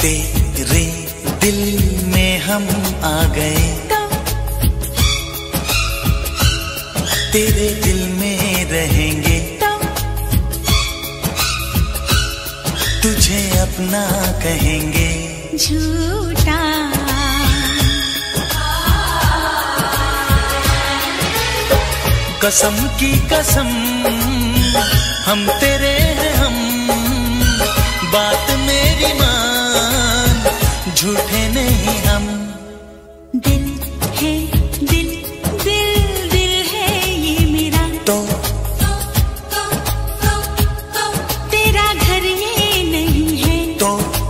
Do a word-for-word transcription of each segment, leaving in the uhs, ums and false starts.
तेरे दिल में हम आ गए, तेरे दिल में रहेंगे, तुझे अपना कहेंगे। झूठा कसम की कसम हम तेरे हैं हम, बात मेरी मान, झूठे नहीं हम। दिल है दिल दिल दिल है ये मेरा, तो तेरा घर ये नहीं है, तो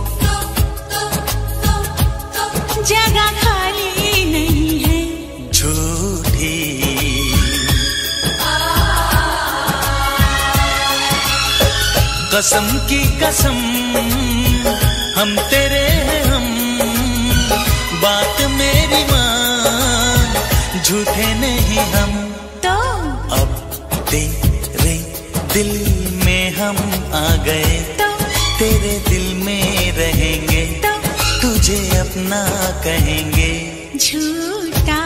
जगह खाली नहीं है। झूठी कसम की कसम हम तेरे हैं हम, बात मेरी मान, झूठे नहीं हम। तो अब तेरे दिल में हम आ गए, तो तेरे दिल में रहेंगे, तो तुझे अपना कहेंगे। झूठा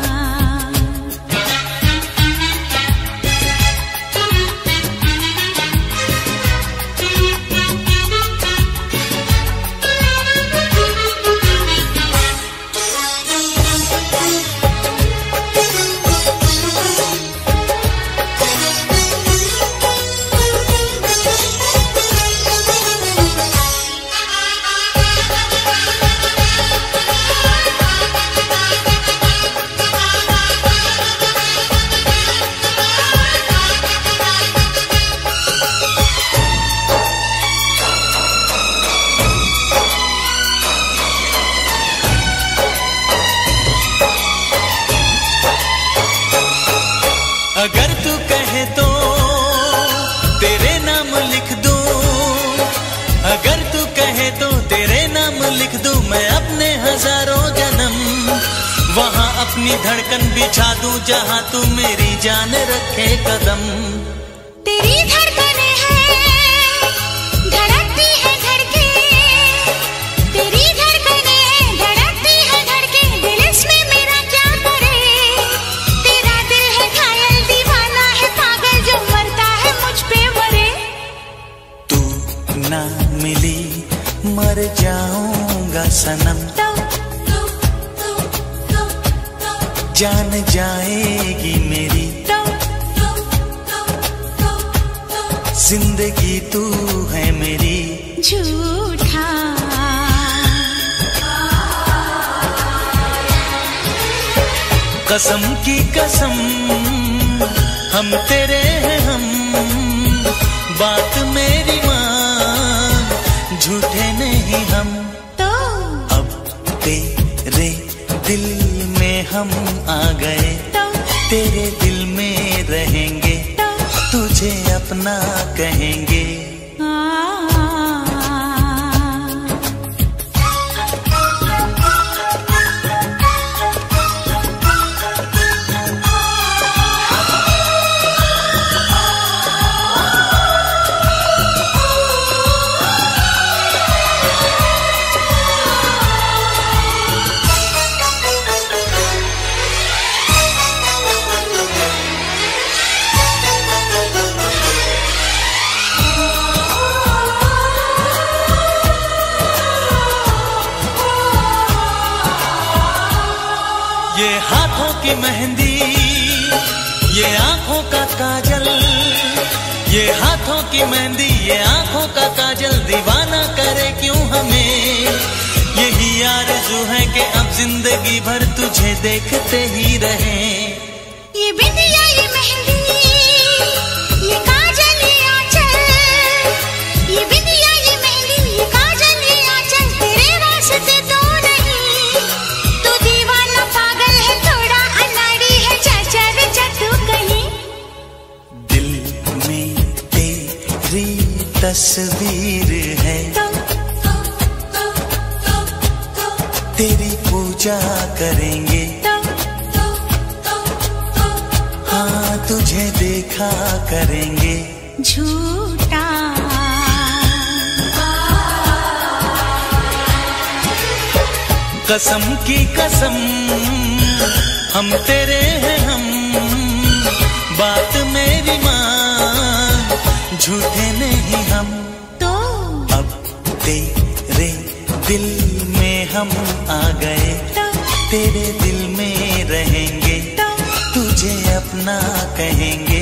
अगर तू कहे तो तेरे नाम लिख दूं, अगर तू कहे तो तेरे नाम लिख दूं, मैं अपने हजारों जन्म वहां अपनी धड़कन बिछा दूं, जहां तू मेरी जान रखे कदम। तेरी धड़कने हैं धड़कती है धड़के, तेरी धड़कने हैं धड़कती है धड़के, दिल इसमें मेरा क्या करे। तेरा दिल है घायल दीवाना है पागल, जो मरता है मुझ पे मरे। तू ना मिली मर जाऊंगा सनम, तो जान जाएगी मेरी तो जिंदगी, तू है मेरी। झूठा कसम की कसम हम तेरे हैं हम, बात मेरी मान, झूठे नहीं हम। तो अब तेरे दिल में हम आ गए, तो तेरे दिल में रहेंगे, तो तुझे अपना कहेंगे। ये हाथों की मेहंदी, ये आंखों का काजल, ये हाथों की मेहंदी, ये आंखों का काजल, दीवाना करे क्यों हमें। यही आरज़ू है कि अब जिंदगी भर तुझे देखते ही रहें। ये बिंदिया ये मेहंदी ये काजल ये आंचल, ये बिंदिया ये मेहंदी ये काजल ये आंचल, तेरे वास्ते तो नहीं। तू दीवाना पागल है थोड़ा अनाड़ी है, चाचा रे चतू कहीं। दिल में तेरी तस्वीर है, तेरी पूजा करेंगे, हाँ तुझे देखा करेंगे। झूठा कसम की कसम हम तेरे हैं हम, बात मेरी मान झूठे नहीं हम। तो अब तेरे दिल में हम आ गए, तो तेरे दिल में रहेंगे, तो तुझे अपना कहेंगे।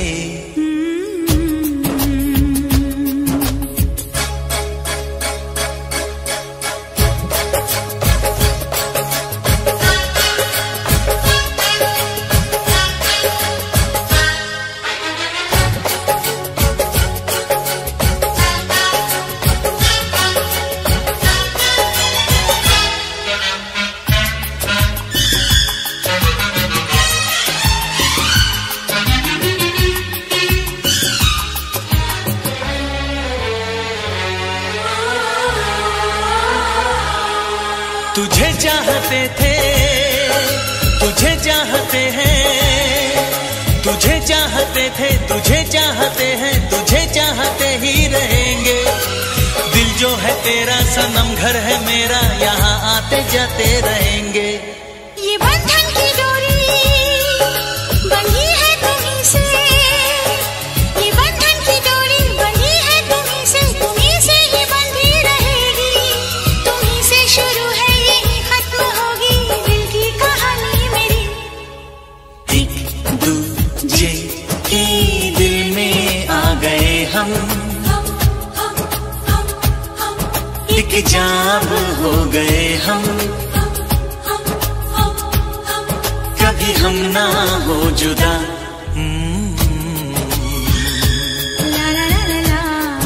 तुझे चाहते थे, तुझे चाहते हैं, तुझे चाहते थे, तुझे चाहते हैं, तुझे चाहते ही रहेंगे। दिल जो है तेरा सनम, घर है मेरा, यहाँ आते जाते रहेंगे। ये बंधन की डोरी बंधी है तुम्हीं से, ये बंधन की डोरी बंधी है तुम्हीं से, तुम्हीं से ही बंधी रहेगी, तुम्हीं से शुरू है यही खत्म होगी दिल की कहानी मेरी। एक दूजे के दिल में आ गए हम, एक जाब हो गए हम, कभी हम ना हो जुदा। ला ला ला ला ला।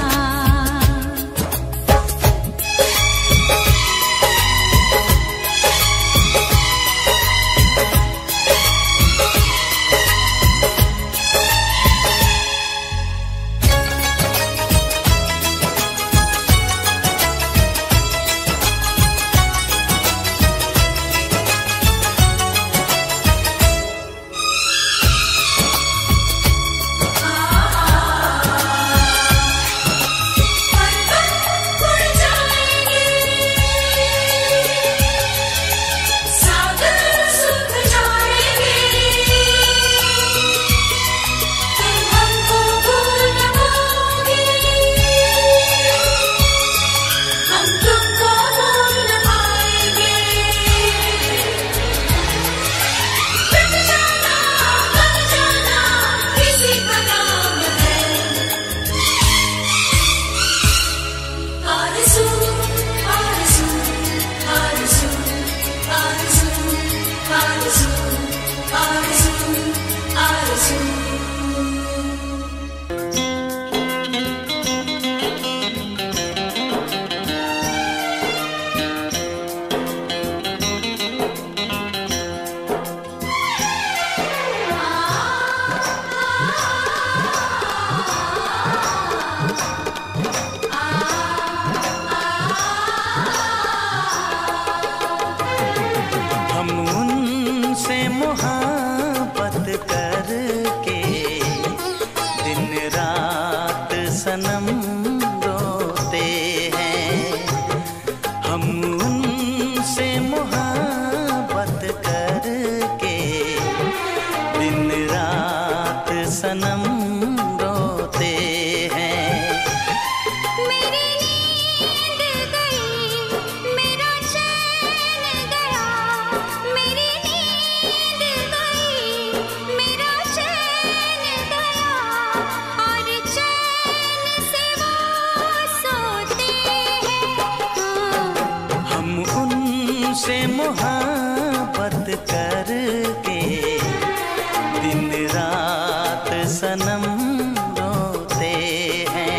मोहब्बत करके दिन रात सनम रोते हैं, हम उनसे मोहब्बत करके दिन रात सनम रोते हैं। मेरी नींद गई, मेरा चैन गया, मेरी नींद गई, मेरा चैन गया, और चैन से वो सोते हैं। हम उनसे मोहब्बत करके दिन रात सनम रोते हैं।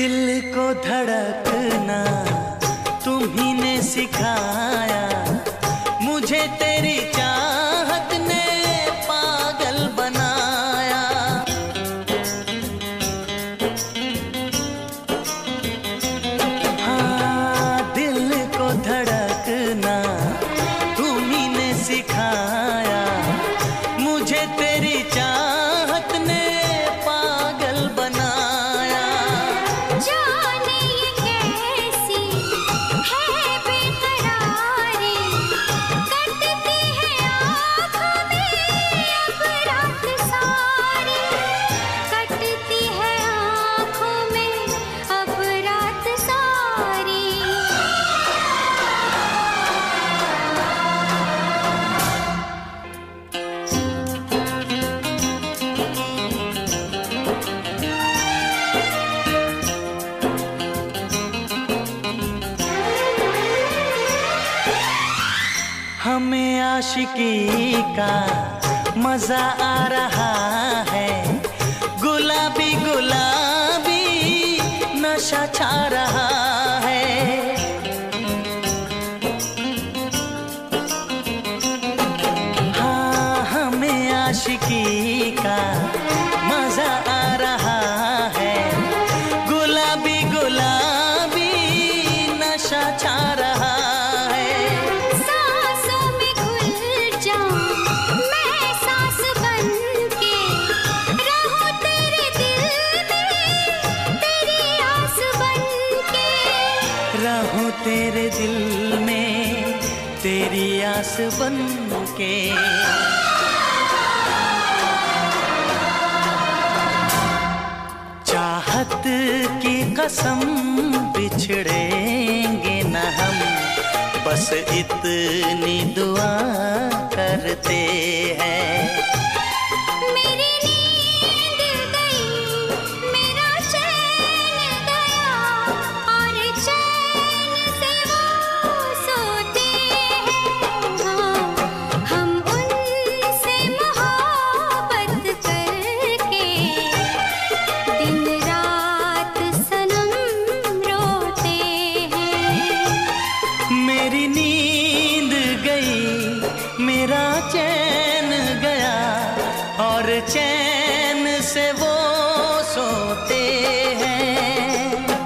दिल को धड़कना तुम्ही ने सिखाया, मुझे तेरी चाहत ने पागल बनाया। हाँ, दिल को धड़कना तुम्ही ने सिखाया, मुझे तेरी चाहत ने पागल बनाया। जाने ये कैसी है बेकरारी, कटती है आँखों में अब रात सारी, कटती है आँखों में अब रात सारी। हमें आशिकी का मजा आ रहा है, गुलाबी गुलाबी नशा छा रहा है। हाँ, हमें आशिकी का मजा आ रहा है, गुलाबी गुलाबी नशा छा रहा है। सांसों में घुल जाऊं मैं सांस बन के, रहूं तेरे दिल में तेरी आस बन के। रहूं तेरे दिल में तेरी आस बन के। चाहत की कसम बिछड़ेंगे न हम, बस इतनी दुआ करते हैं। मेरी नींद गई, मेरा चैन गया, और चैन से वो सोते हैं। हाँ, हम उनसे मोहब्बत करके दिन रात सनम रोते हैं। मेरी नींद गई, मेरा चैन गया, और चैन से वो सोते हैं।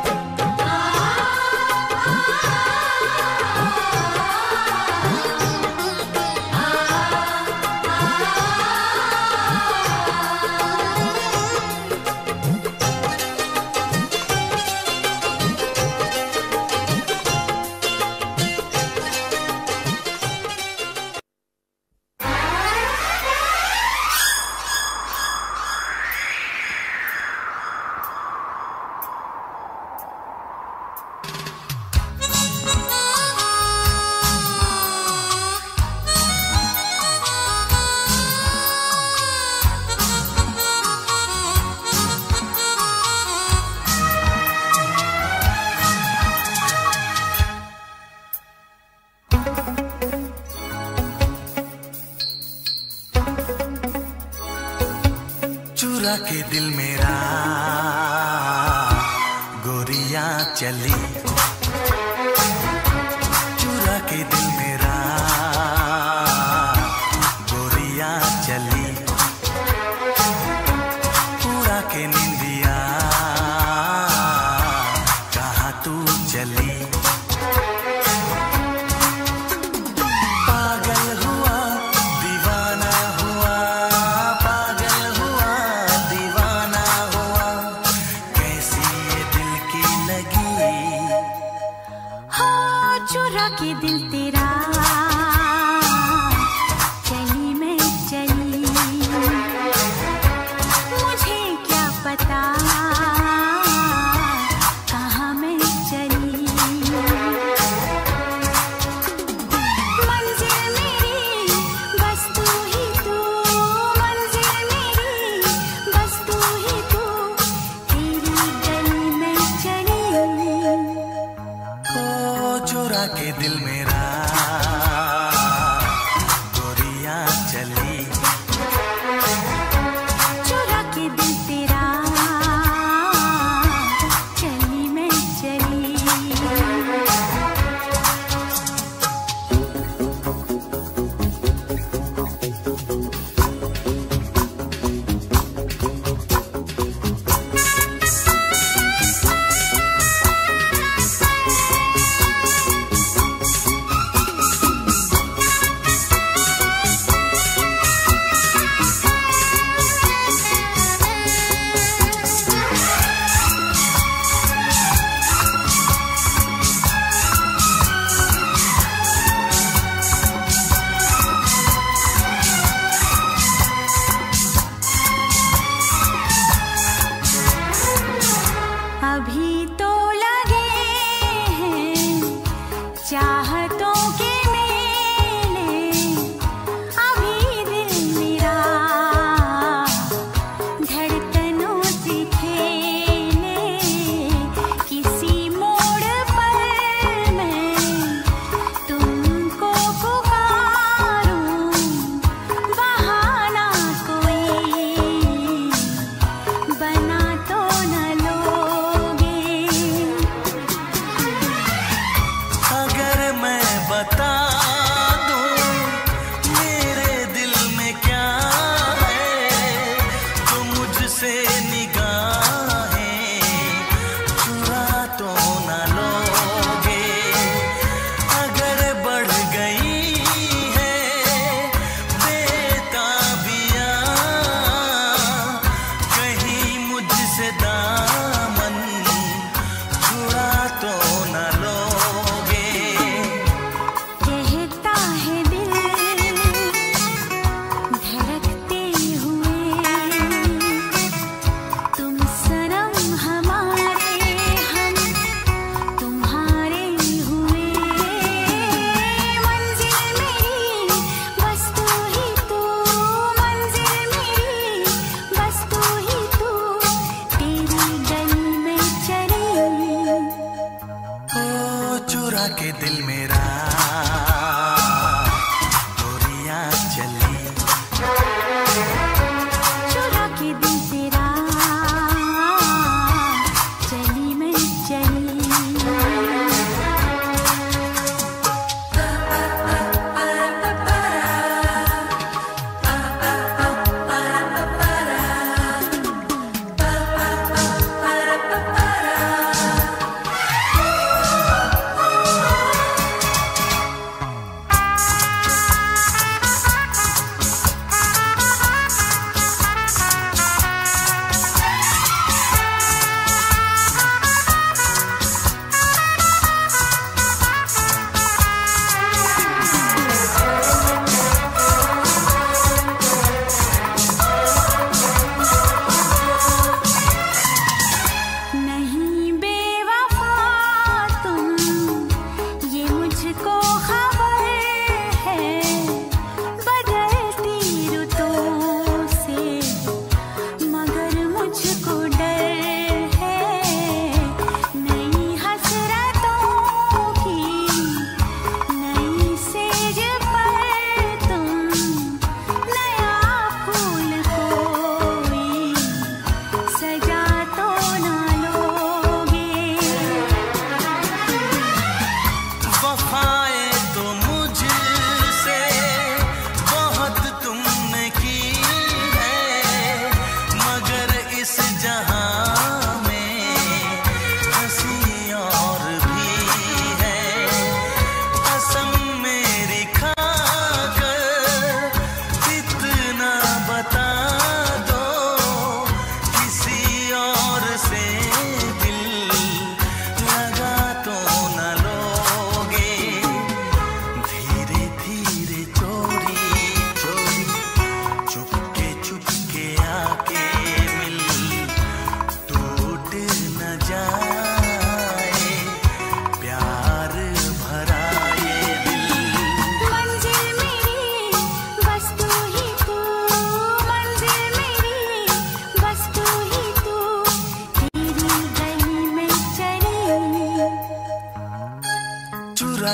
चुरा के दिल मेरा गोरियां चली, चुरा के दिल मेरा गोरियां चली, पूरा के निंदिया कहाँ तू चली। पागल हुआ दीवाना हुआ, पागल हुआ दीवाना हुआ, कैसी ये दिल की लगी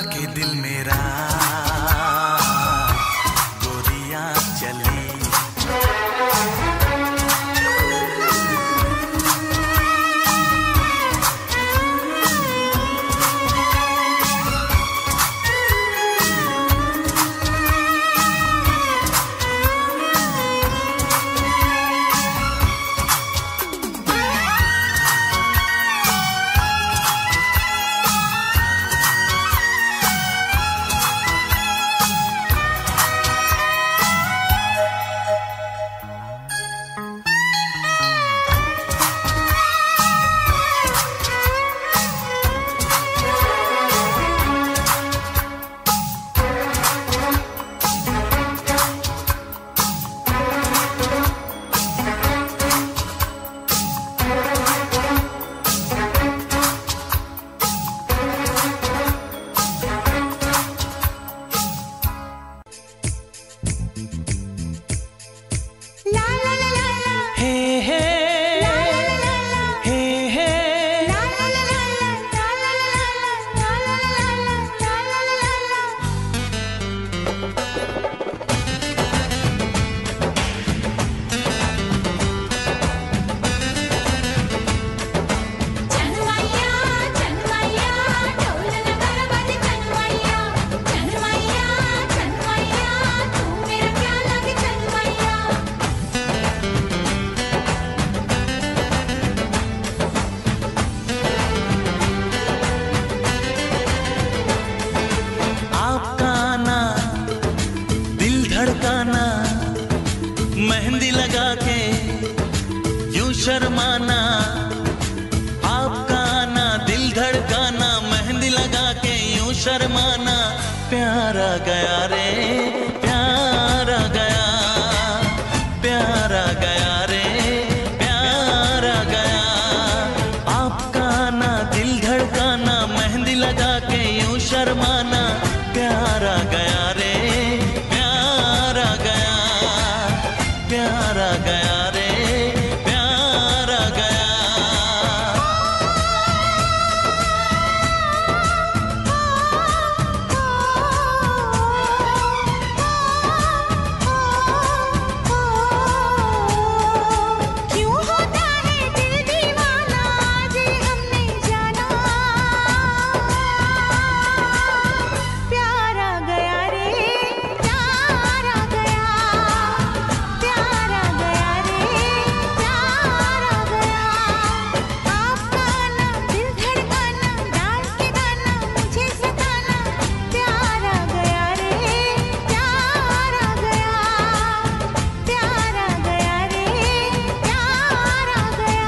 के दिल मेरा गोरियां चली। मेहंदी लगा के यूं शर्माना, आपका आना दिल धड़काना, मेहंदी लगा के यूं शर्माना, प्यारा गया रे प्यारा गया, प्यारा गया रे प्यारा गया, आपका आना दिल धड़काना, मेहंदी लगा के यूं शर्माना, प्यारा गया रे प्यारा गया, प्यारा गया रे प्यारा गया। क्यों होता है दिल दीवाना, जी हमने जाना, प्यारा गया रे प्यारा गया, प्यारा गया रे प्यारा गया, आपका आना दिल धड़काना, डाल के दाना मुझे सताना, प्यारा गया रे प्यारा गया, प्यारा गया रे प्यारा गया।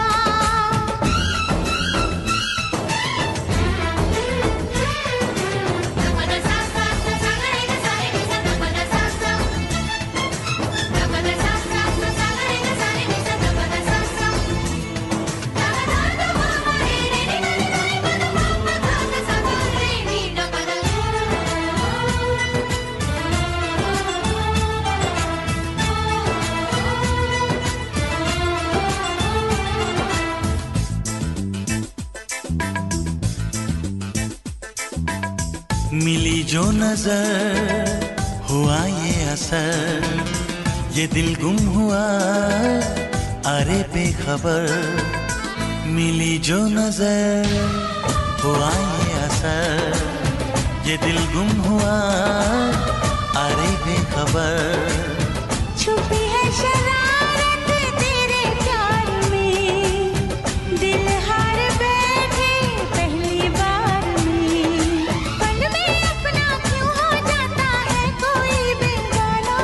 मिली जो नजर हुआ ये असर, ये दिल गुम हुआ अरे बेखबर, मिली जो नजर हुआ ये असर, ये दिल गुम हुआ अरे बेखबर, छुपी है शरारत तेरे प्यार में, दिल हार बैठे पहली बार में, पल में अपना क्यों हो जाता है कोई बेगाना,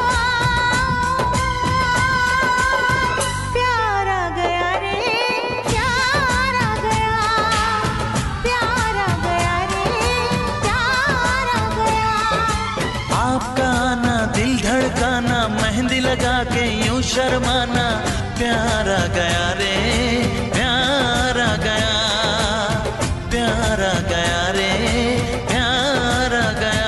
प्यारा गया रे प्यारा गया, प्यारा गया रे प्यारा गया। आपका आना दिल धड़काना, मेहंदी लगा के यूं शर्माना, प्यारा गया रे प्यारा गया, प्यारा गया रे प्यारा गया।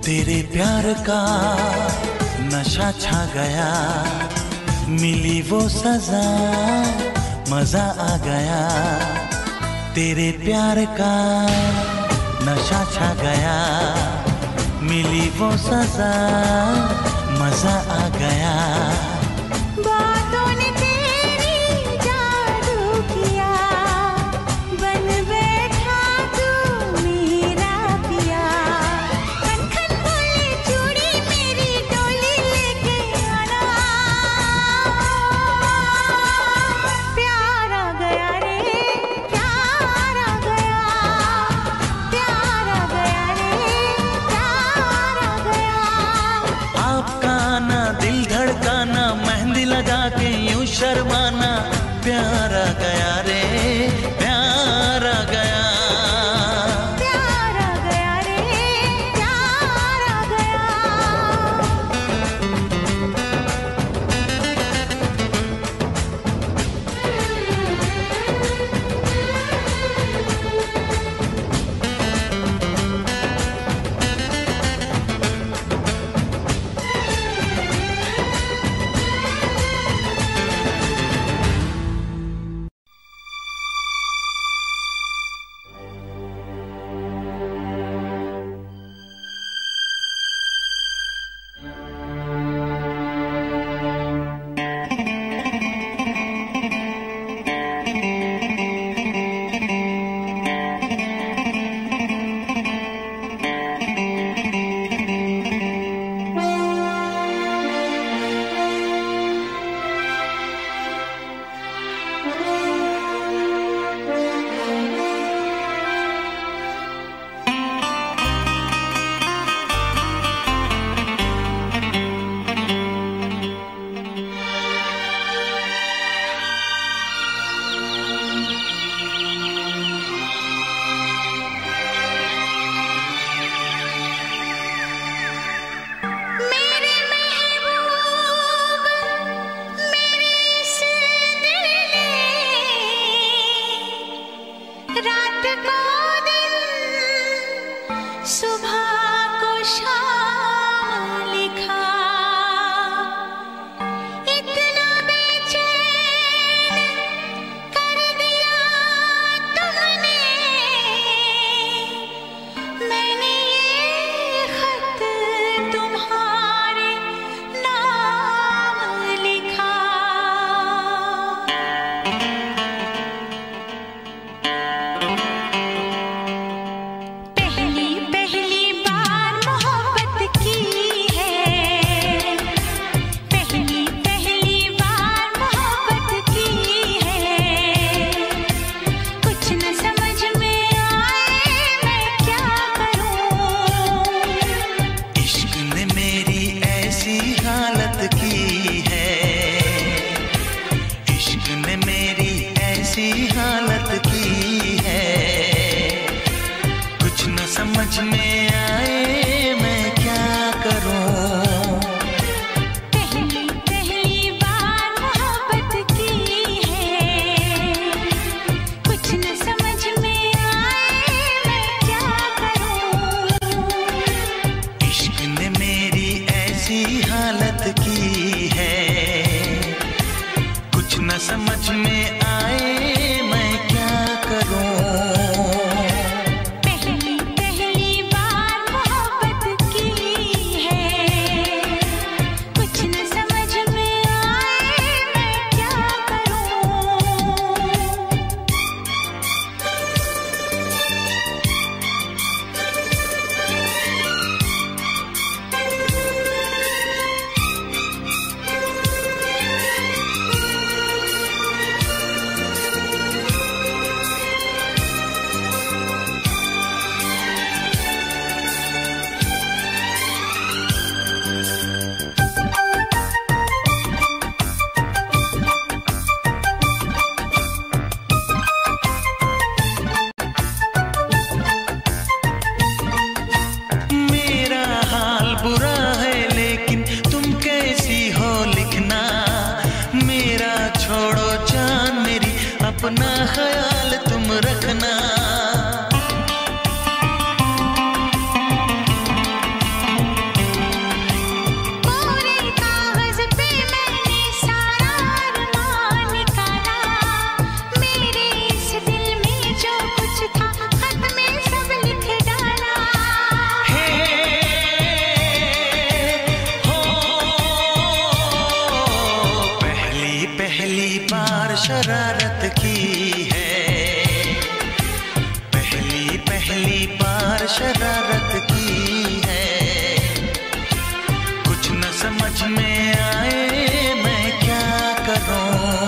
तेरे प्यार का नशा छा गया, मिली वो सजा, मजा आ गया। तेरे प्यार का नशा छा गया, मिली वो सजा, मजा आ गया। बातों ने तेरी जादू किया, बन बैठा तू मेरा पिया। खन खन बोले चूड़ी मेरी डोली लेके आना, प्यार आ गया रे, प्यार आ गया, प्यार आ गया रे, प्यार आ गया। आपका ना दिल धड़काना, मेहंदी लगा के यूं शर्माना, प्यार आ गया रे, प्यार आ गया। प्यार आ गया रे, प्यार आ गया। मेरे महबूब मेरे इस दिल ने, रात को दिन, सुबह को शाम लिखा। इतना बेचैन कर दिया तुमने, मैंने ये खत तुम्हारे नाम लिखा। पहली पहली बार मोहब्बत की है, पहली पहली बार मोहब्बत की है। कुछ न समझ में आए मैं क्या करूं, इश्क ने मेरी ऐसी हालत की है, इश्क ने मेरी ऐसी हालत की है। कुछ न समझ में आए मैं क्या करूं। पहली पहली बार मोहब्बत की है। कुछ न समझ में आए मैं क्या करूं, इश्क ने मेरी ऐसी हालत की है, कुछ न समझ में आए मैं क्या करूं। पहली पहली बार बार शरारत की है। कुछ न समझ में आए मैं क्या करूं।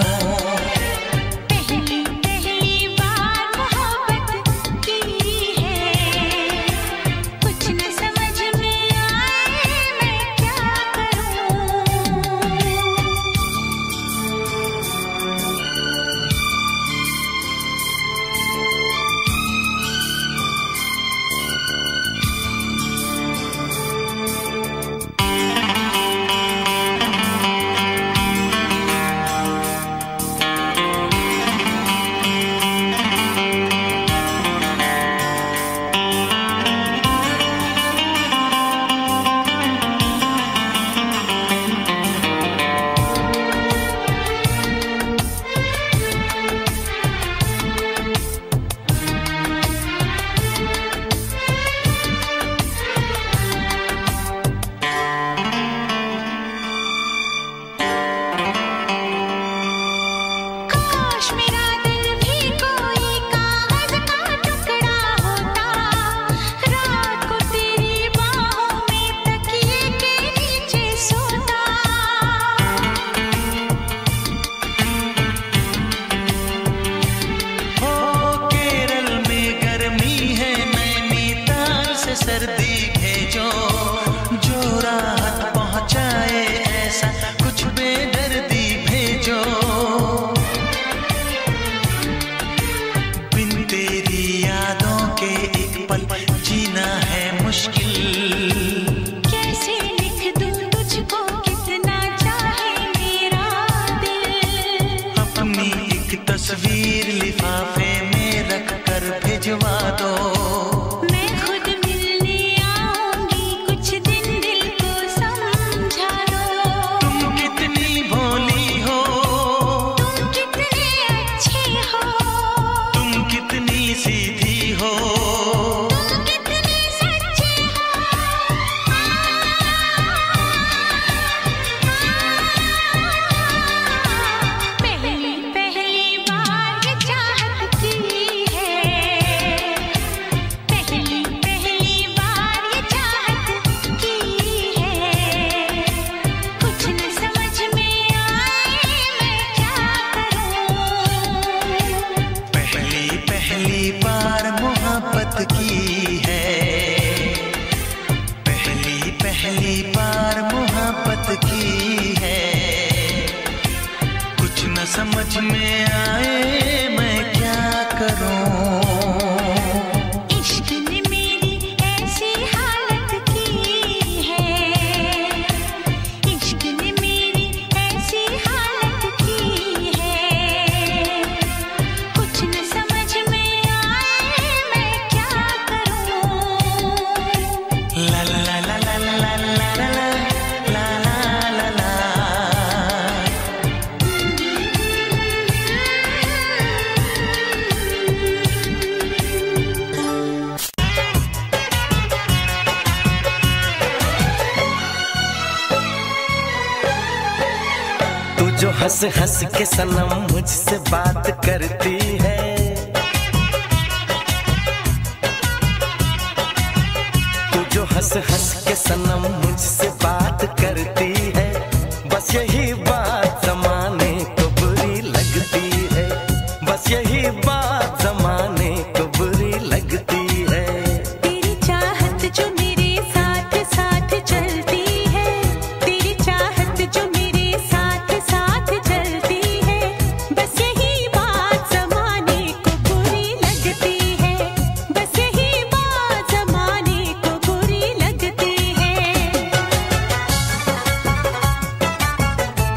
सर्दी भेजो जो राहत पहुंचाए, ऐसा कुछ बेदर्दी भेजो। बिन तेरी यादों के एक पल जीना है मुश्किल। कैसे लिख दूं तुझको कितना चाहे मेरा दिल। अपनी एक तस्वीर लिफाफे में रख कर भिजवा दो। की है पहली पहली बार मोहब्बत की है। कुछ न समझ में आए मैं क्या करूं। इश्क ने मेरी ऐसी हालत की है। इश्क ने मेरी ऐसी हालत की है। कुछ न समझ में ला ला ला ला ला ला ला ला ला ला। तू जो हंस हंस के सनम मुझसे बात करती है, जो हंस हंस के सनम मुझसे बात करती है, बस यही बात ज़माने को बुरी लगती है। बस यही बात ज़माने को बुरी लगती है। तेरी चाहत जो मेरे साथ साथ चलती है, तेरी चाहत जो मेरे साथ साथ चलती है, बस यही बात ज़माने को बुरी लगती है। बस यही बात ज़माने को बुरी लगती है।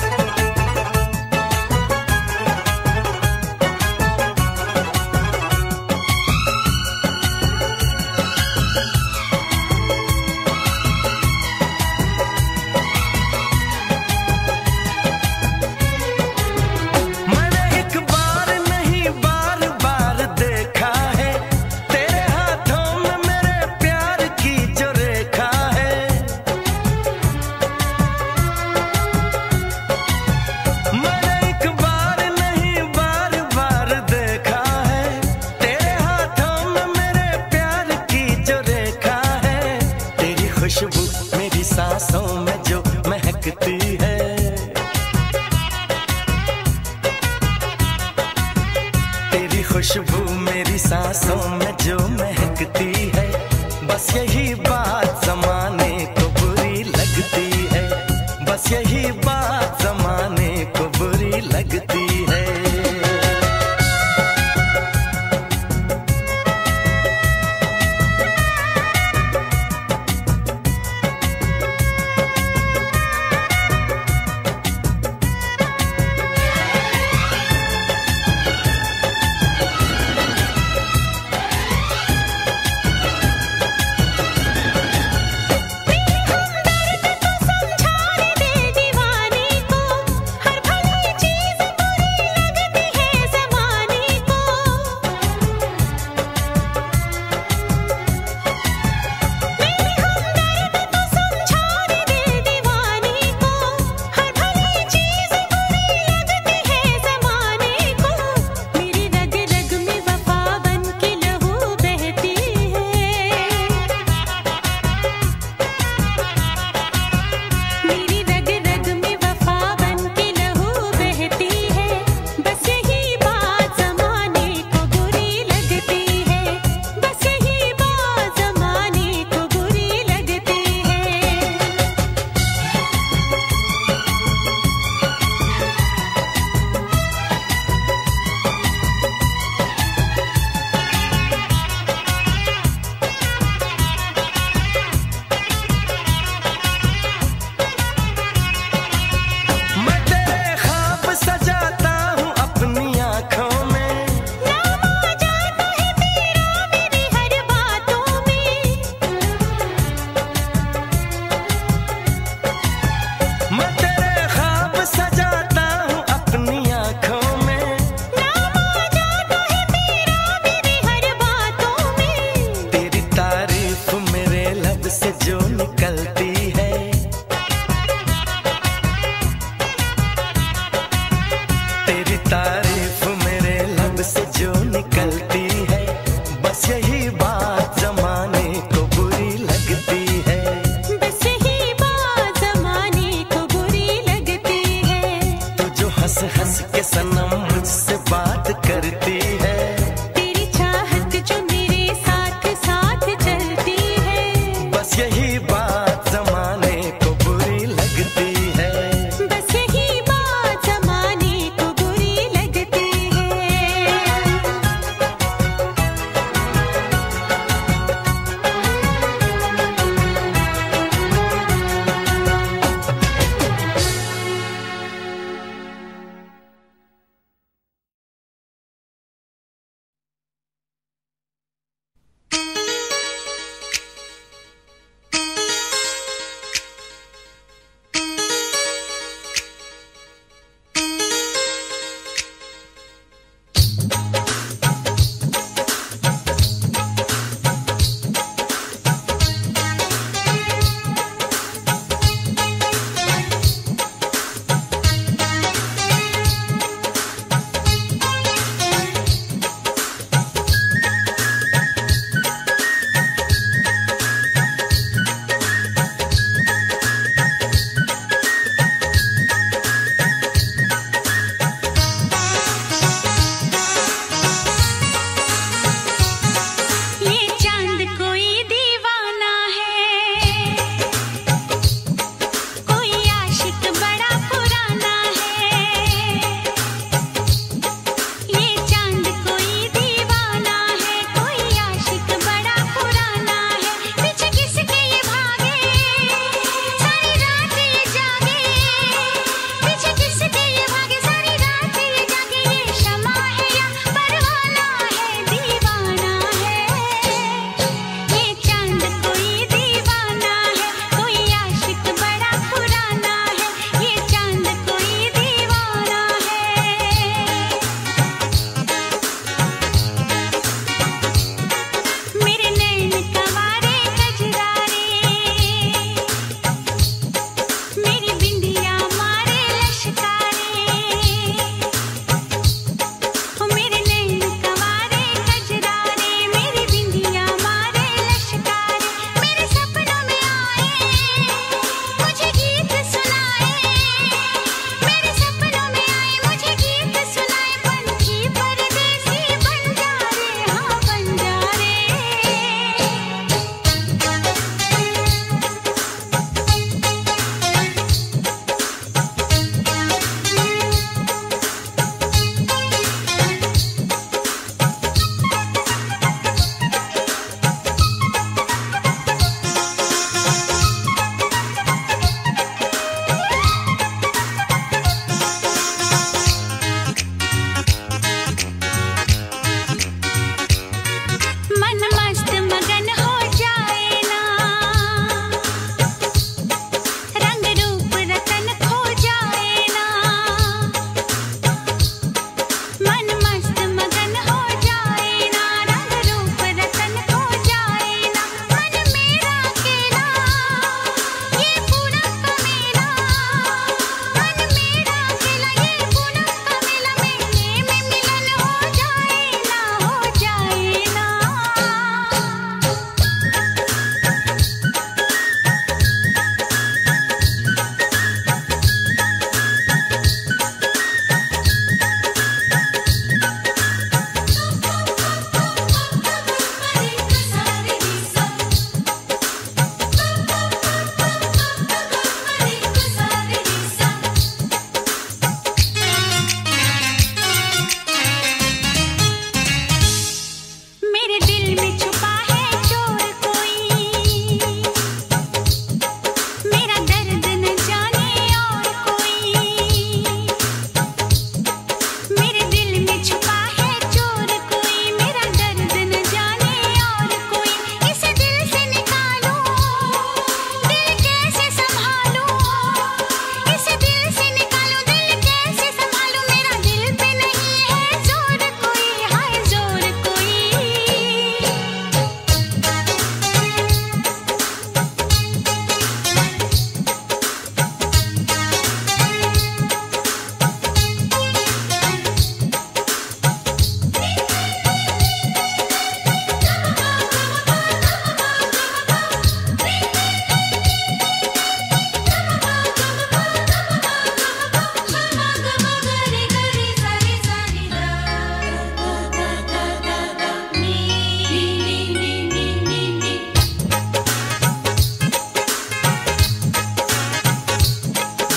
खुशबू मेरी सांसों में जो महकती है, तेरी खुशबू मेरी सांसों में जो महकती है, बस यही बात ज़माने को बुरी लगती है, बस यही बात ज़माने को बुरी लगती है।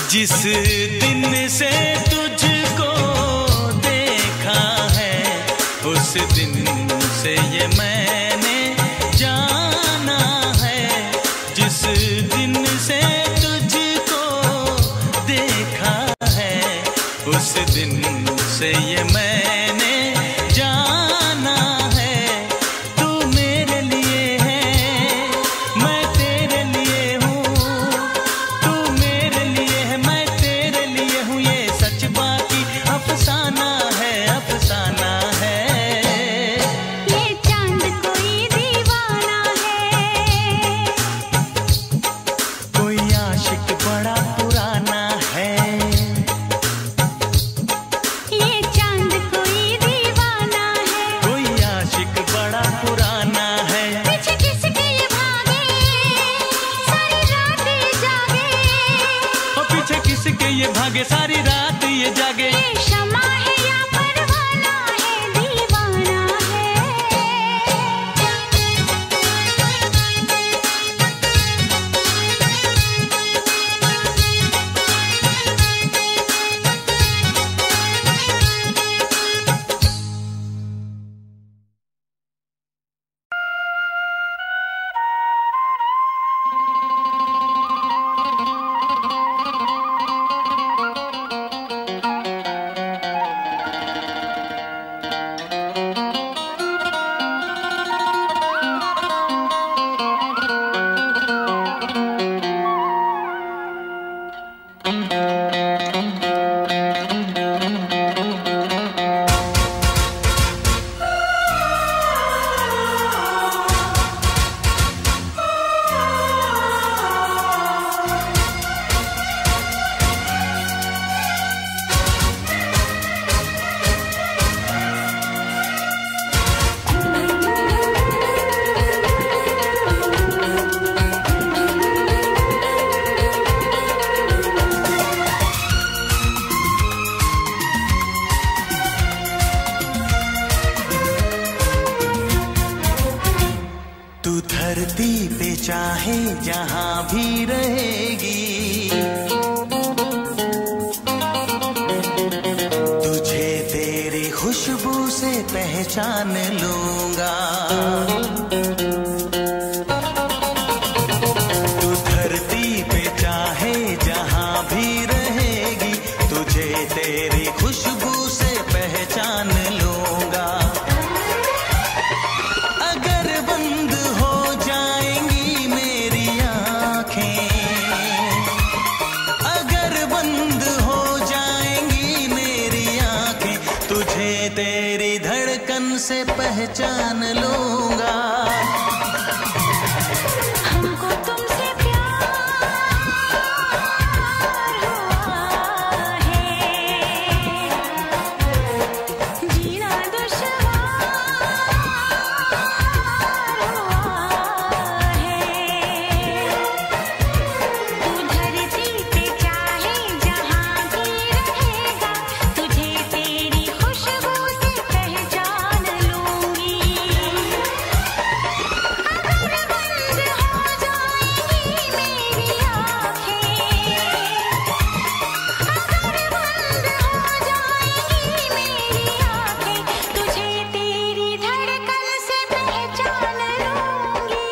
जिस दिन से तुझको देखा है उस दिन से ये मैंने जाना है। जिस दिन से तुझको देखा है उस दिन से ये मैंने जाना है। तू मेरे लिए है मैं तेरे लिए हूँ, तू मेरे लिए है मैं तेरे लिए हूँ, ये सच बाकी अफसाना है अफसाना है। ये चांद कोई दीवाना है, कोई आशिक बड़ा पुराना है। ये चांद कोई दीवाना है, कोई आशिक बड़ा पुराना है। पीछे किसके ये भागे सारी रात ये जागे, और पीछे किसके ये भागे सारी रात ये जागे। ये शमा है या परवाना है दीवाना है। तू धरती पे चाहे जहां भी रहेगी, तुझे तेरी खुशबू से पहचान लूंगा। तू धरती पे चाहे जहां भी रहेगी, तुझे तेरी खुशबू से पहचान लूंगा। अगर बंद हो जाएंगी मेरी आँखें, अगर बंद हो जाएंगी मेरी आँखें, तुझे तेरी धड़कन से पहचान लूंगा। हमको तुमसे प्यार हुआ है, जीना दुश्वार हुआ है। तू धरती पे चाहे जहां भी रहेगा, तुझे तेरी खुशबू से पहचान लूंगी। अगर बंद हो जाएंगी मेरी आँखें, अगर बंद हो जाएंगी मेरी आँखें, तुझे तेरी धड़कन से पहचान लूंगी।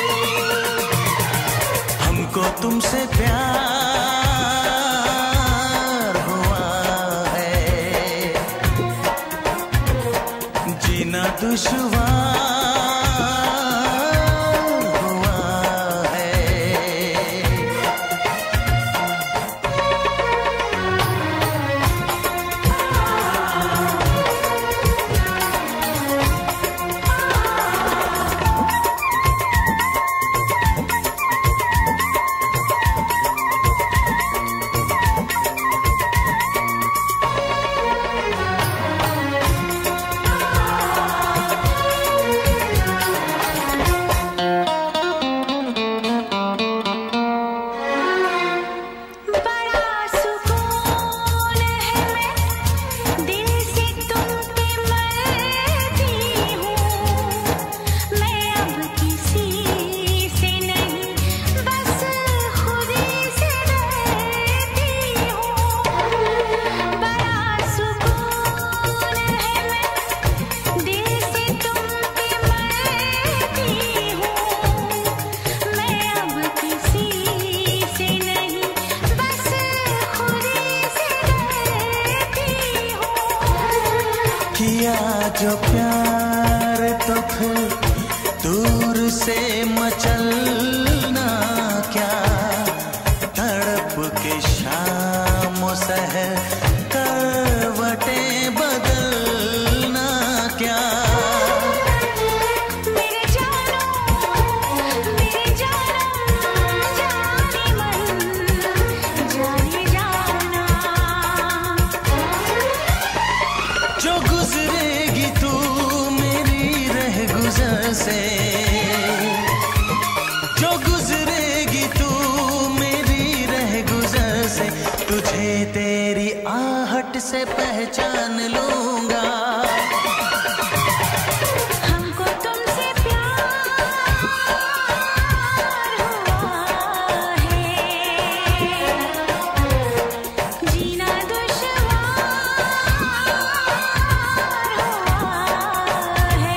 हमको तुमसे प्यार हुआ है, जीना दुश्वार हुआ है। जो प्यार तो फिर दूर से मचलना क्या, तड़प के शाम सहर करवटें बदलना क्या। मेरे जानो मेरे जानो जाने मन जाने जाना, जो गुजरेगी तू मेरी रह गुजर से, जो गुजरेगी तू मेरी रह गुजर से, तुझे तेरी आहट से पहचान लूंगा। हमको तुमसे प्यार हुआ है, जीना दुश्वार हुआ है।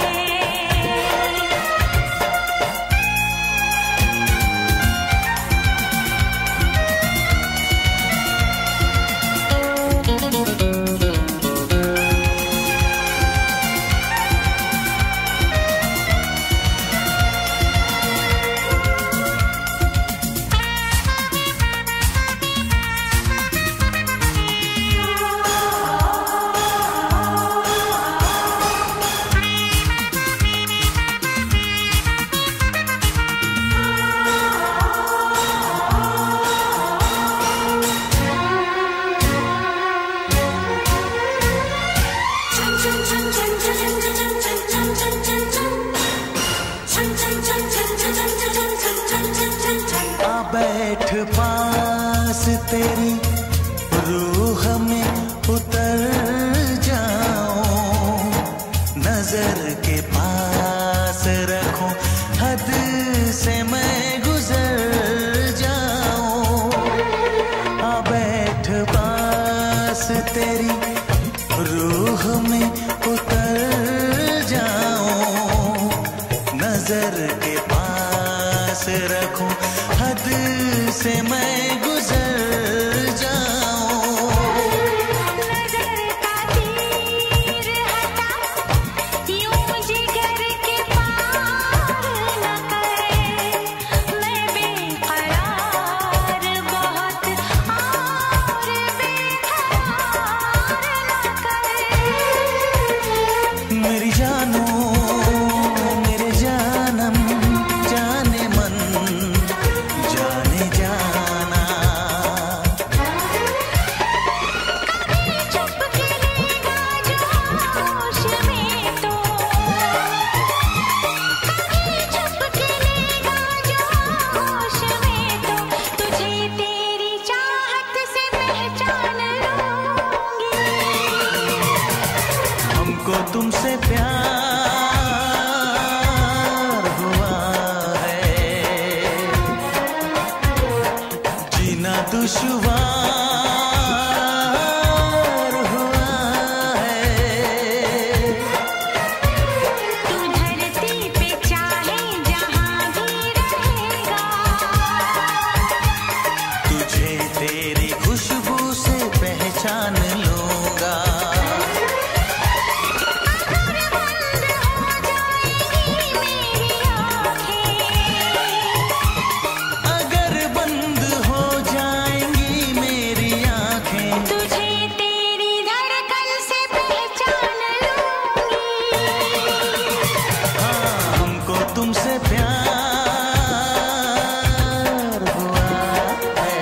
आ बैठ पास तेरी रूह में उतर जाऊं, नजर के पास रखूं, हद से मैं गुजर जाऊं। आ बैठ पास तेरी रूह में उतर जाऊं, नजर के पास रखूं, हद से मैं गुजर जाऊं। नजर का तीर हटा यूं जिगर के पार न करे, मैं बेकरार बहुत और बेकरार न करे। मेरी जानो मेरे जानम जाने मन जाने जाना, कभी चुप के लेगा जो होश में तो, कभी चुप के लेगा जो होश में तो, तुझे तेरी चाहत से पहचान लूंगी। हमको तुमसे प्यार हुआ है, जीना दुश्वार हुआ है। तू धरती पे चाहे जहां भी रहेगा, तुझे तेरी खुशबू से पहचान लूंगा। अगर बंद हो जाएंगी मेरी आँखें, अगर बंद हो जाएंगी मेरी आंखें, तुझे तेरी धड़कन से पहचान लूंगी। हाँ हमको तुमसे प्यार हुआ है,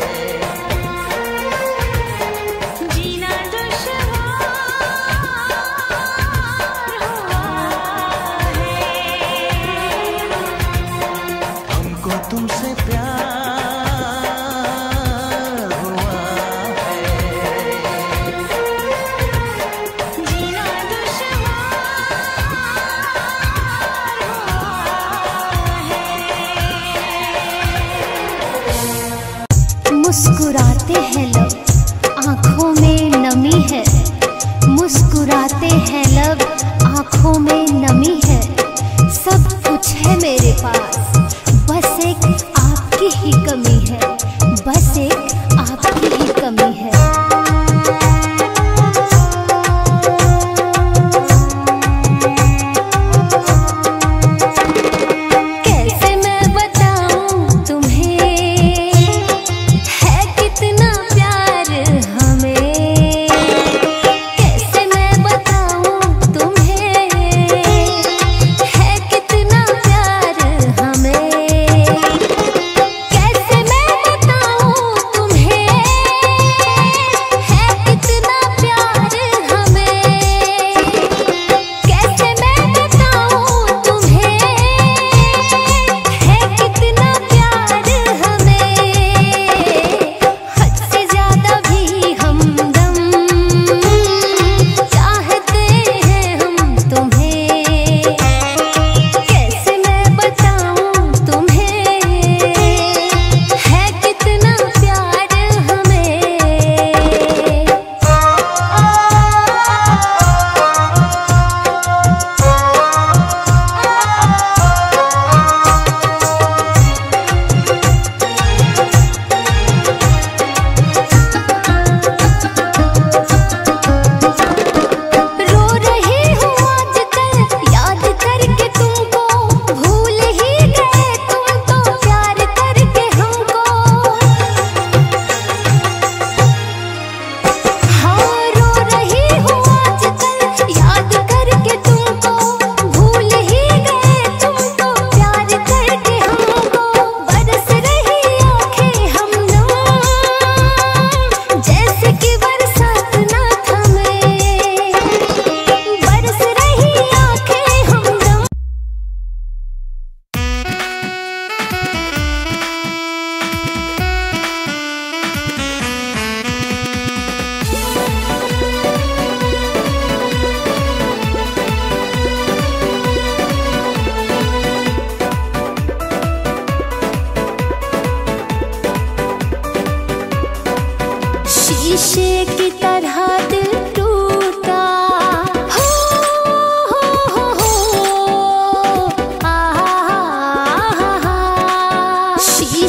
जीना दुश्वार हुआ है। हमको तुमसे प्यार हुआ है। जीना दुश्वार हुआ है। मुस्कुराते हैं लब आँखों में नमी है, मुस्कुराते हैं लब आँखों में नमी है, सब कुछ है मेरे पास, बस एक आपकी ही कमी है, बस एक आपकी ही कमी है।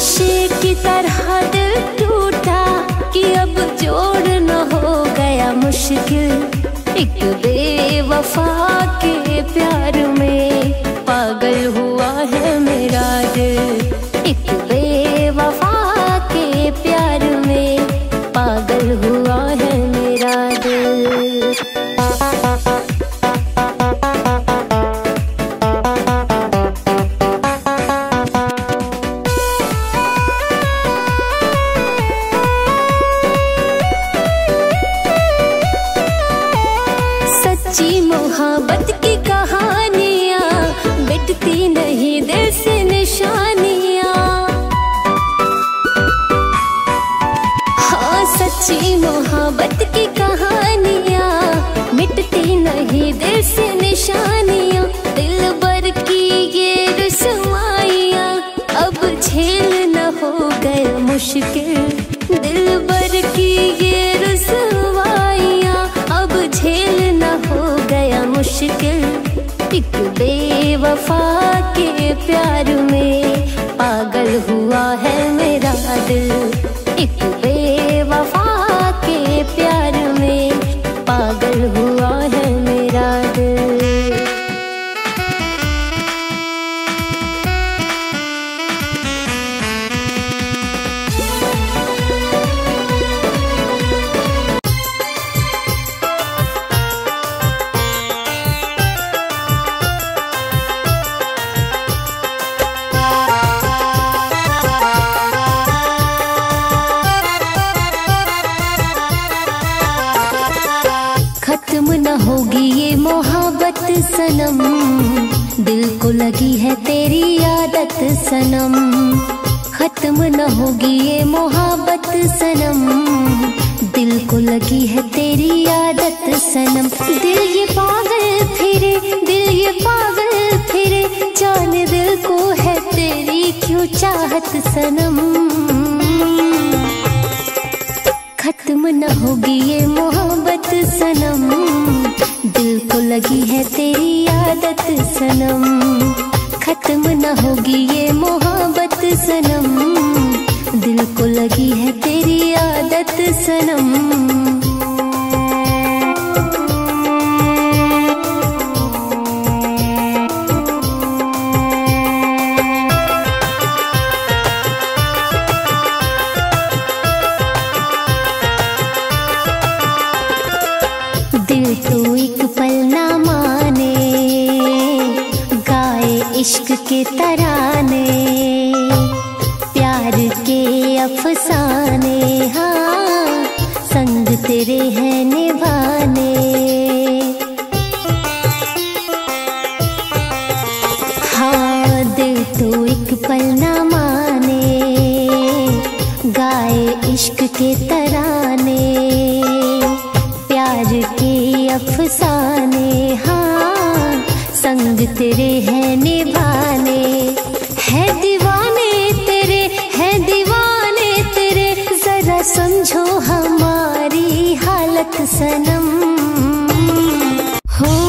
शीशे की तरह दिल टूटा कि अब जोड़ न हो गया मुश्किल। एक बेवफा के प्यार में पागल हुआ है मेरा दिल। एक बेवफा के प्यार में पागल हुआ है मेरा दिल। सच्ची मोहब्बत की कहानियाँ मिटती नहीं दिल से निशानियाँ। हाँ सच्ची मोहब्बत की कहानियाँ मिटती नहीं दिल से निशानियाँ। दिल भर की ये रुसवाइयाँ अब झेल न हो गए मुश्किल। दिल भर की ये रुसवाइयाँ अब झेल न हो गया मुश्किल। एक बेवफा के प्यार में पागल हुआ है मेरा दिल। एक बेवफा के प्यार में पागल हुआ है मेरा दिल। खत्म न होगी ये मोहब्बत सनम, दिल को लगी है तेरी आदत सनम। खत्म न होगी ये मोहब्बत सनम, दिल को लगी है तेरी आदत सनम। दिल ये पागल फिरे, दिल ये पागल फिरे, जाने दिल को है तेरी क्यों चाहत सनम। खत्म न होगी ये मोहब्बत सनम, दिल को लगी है तेरी आदत सनम। खत्म न होगी ये मोहब्बत सनम, दिल को लगी है तेरी आदत सनम। दिल तो एक पल ना माने, गाए इश्क के तराने, प्यार के अफसाने, हाँ संग तेरे हैं निभाने। हाँ दिल तो एक पल ना माने, गाए इश्क के तराने, प्यार के अफसाने, हाँ संग तेरे हैं निभाने। है दीवाने तेरे, है दीवाने तेरे, जरा समझो हमारी हालत सनम। हो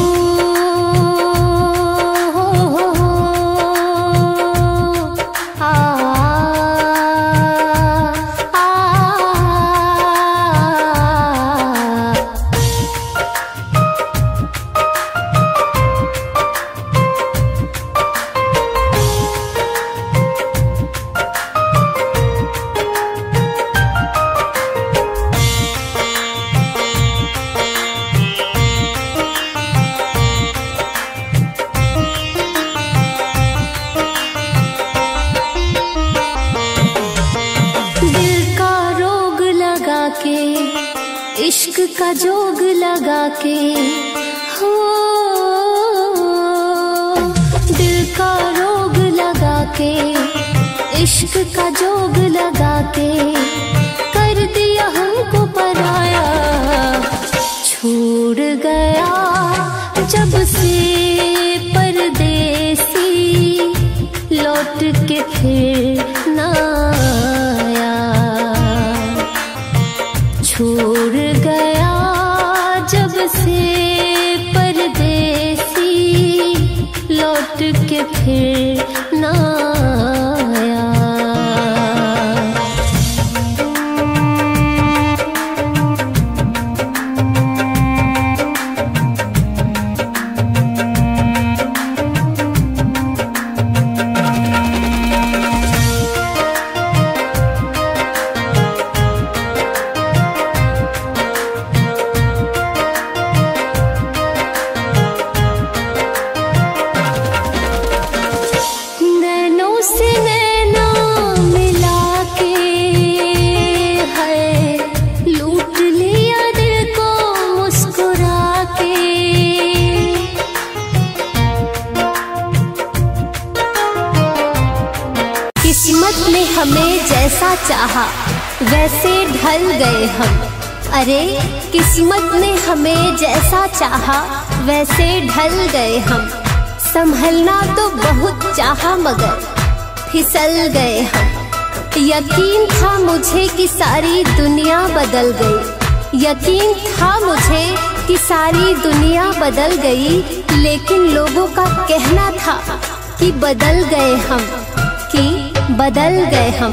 इश्क का जोग लगा के, हो दिल का रोग लगा के, इश्क का जोग लगा के, कर दिया हमको पराया। छोड़ गया जब से परदेसी, लौट के फिर ना आया। छोड़ गया जब से परदेसी, लौट के फिर ना आया। किस्मत ने हमें जैसा चाहा वैसे ढल गए हम। अरे किस्मत ने हमें जैसा चाहा वैसे ढल गए हम। संभलना तो बहुत चाहा मगर फिसल गए हम। यकीन था मुझे कि सारी दुनिया बदल गई, यकीन था मुझे कि सारी दुनिया बदल गई, लेकिन लोगों का कहना था कि बदल गए हम, कि बदल गए हम।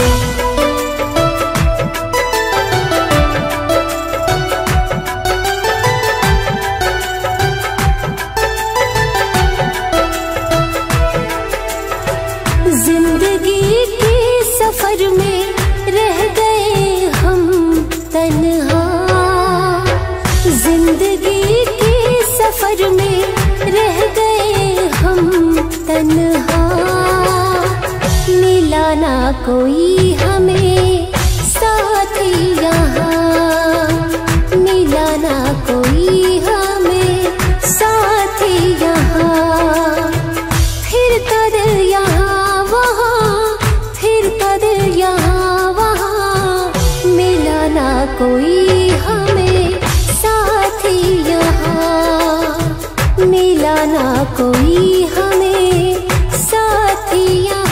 जिंदगी के सफर में रह गए हम तन्हा, जिंदगी के सफर में रह गए हम तन्हा। मिला ना कोई हमें साथी यहाँ, मिला ना कोई हमें साथी यहाँ। फिर दिल यहाँ वहाँ, फिर दिल यहाँ वहाँ, मिला ना कोई हमें साथी यहाँ, मिला ना कोई हमें साथी यहाँ।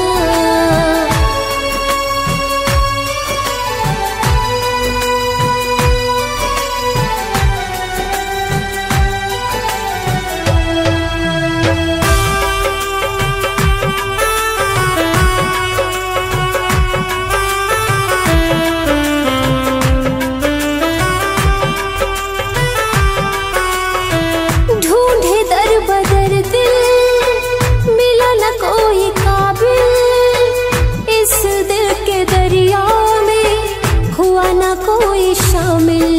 कोई शामिल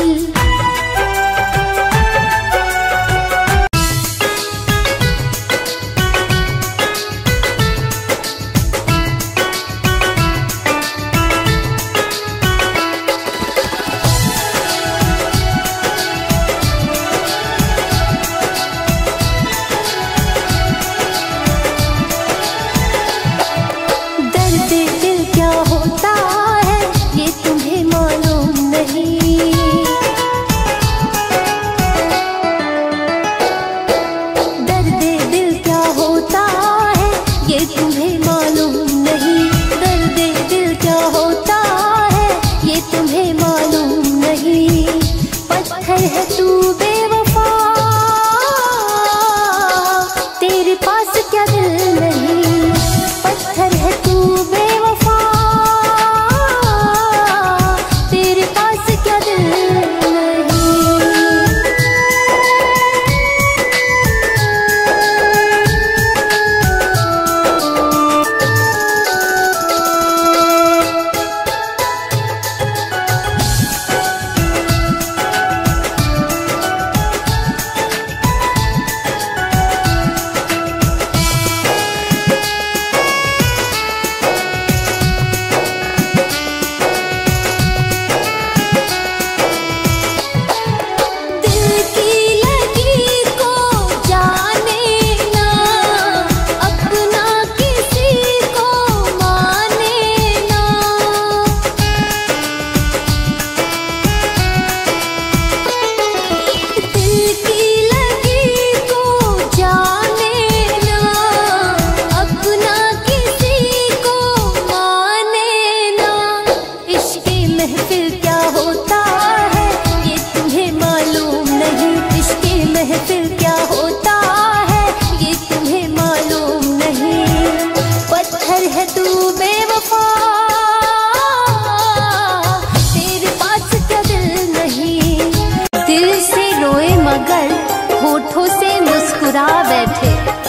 होठों से मुस्कुरा बैठे,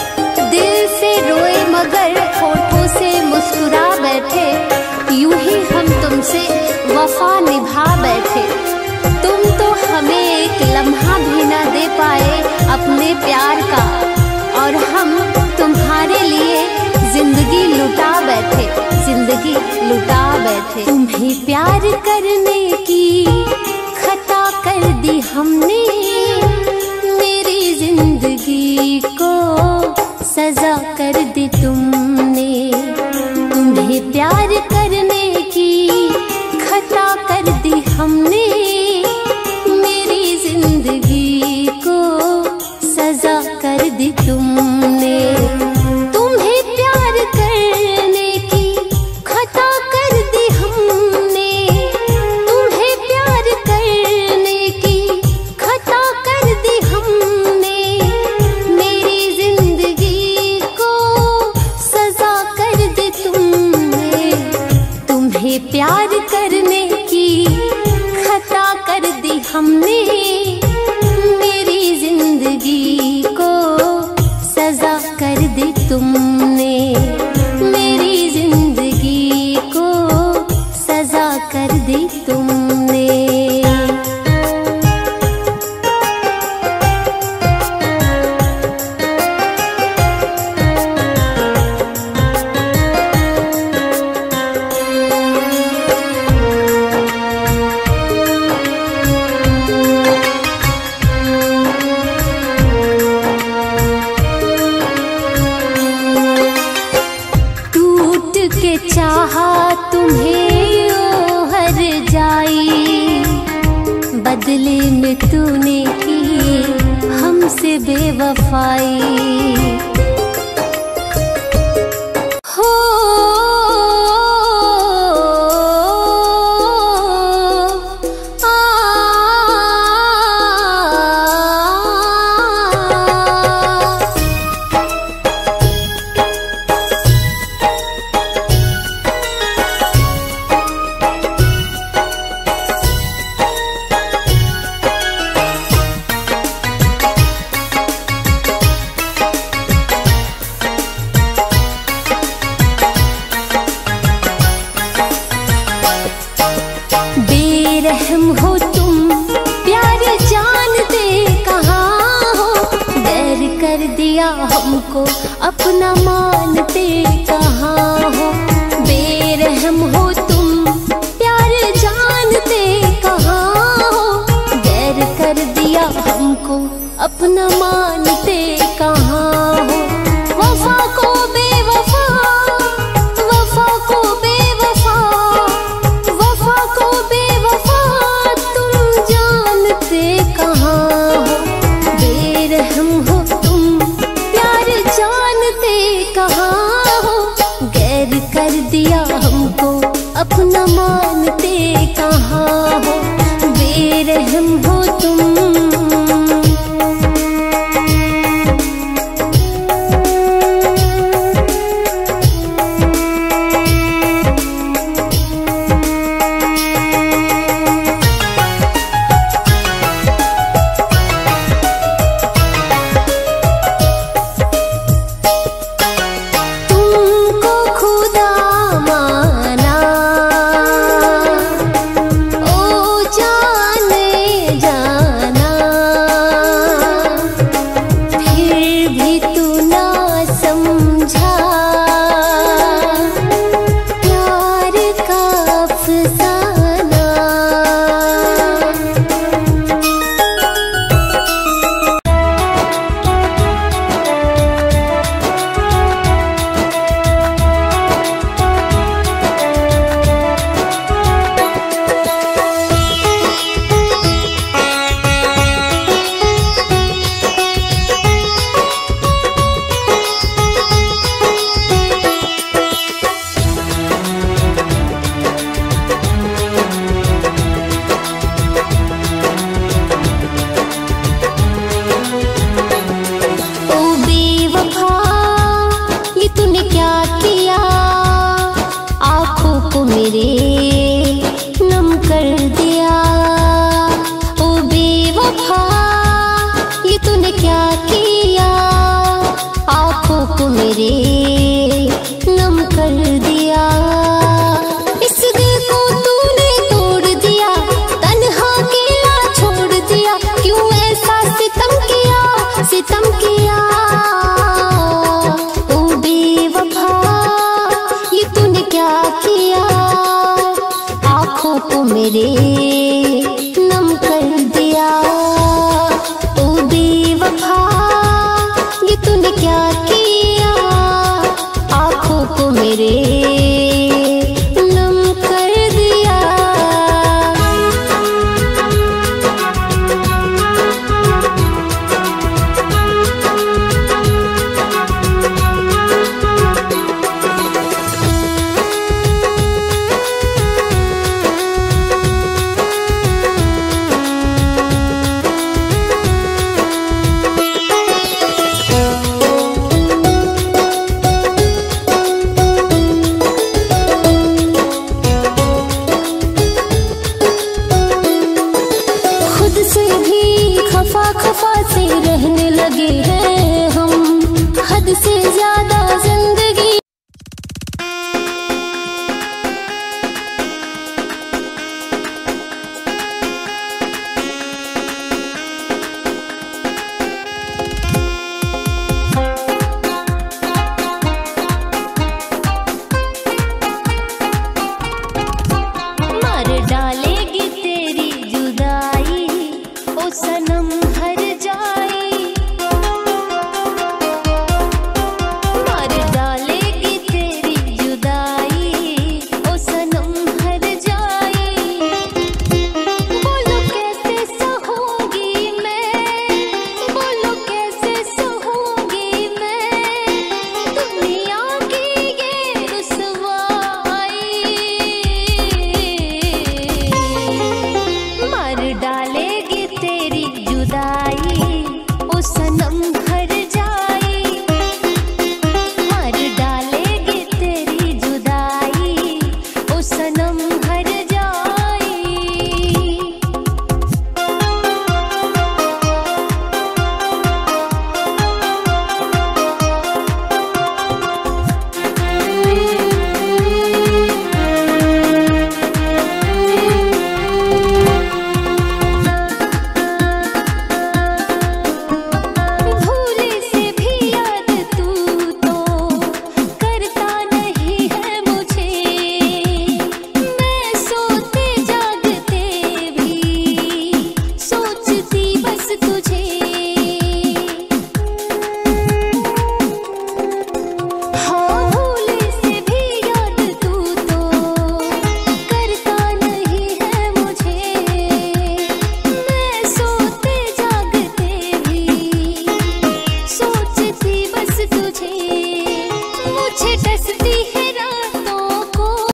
दिल से रोए मगर होठों से मुस्कुरा बैठे। यूं ही हम तुमसे वफा निभा बैठे। तुम तो हमें एक लम्हा भी ना दे पाए अपने प्यार का, और हम तुम्हारे लिए जिंदगी लुटा बैठे, जिंदगी लुटा बैठे। तुम्हें प्यार करने की खता कर दी हमने, मेरी जिंदगी को सजा कर दी तुमने। तुम्हें तुम्हें प्यार करने की खता कर दी हमने, मेरी जिंदगी को सजा कर दी तुमने। तुम्हें प्यार करने की खता कर दी हमने, तुम्हें प्यार करने की खता कर दी हमने, मेरी जिंदगी को सजा कर दी तुमने। तुम्हें प्यार करने की खता कर दी हमने, मेरी जिंदगी को सजा कर दी तुमने, मेरी जिंदगी को सजा कर दी तुमने। चाहा तुम्हें ओ हर जाई, बदले में तूने की हमसे बेवफाई। हो बेरहम हो तुम, प्यार जानते कहाँ हो, डर कर दिया हमको अपना मानते कहाँ हो। बेरहम हो तुम, प्यार जानते कहाँ हो, डर कर दिया हमको अपना मानते कहाँ हो। वफा को बेवफा, वफा को बेवफा, वफा को बेवफा तुम जानते कहाँ हो। बेरहम हो तुम, प्यार जानते कहाँ हो, गैर कर दिया हमको अपना मानते कहाँ हो। बेरहम हो तुम। मेरे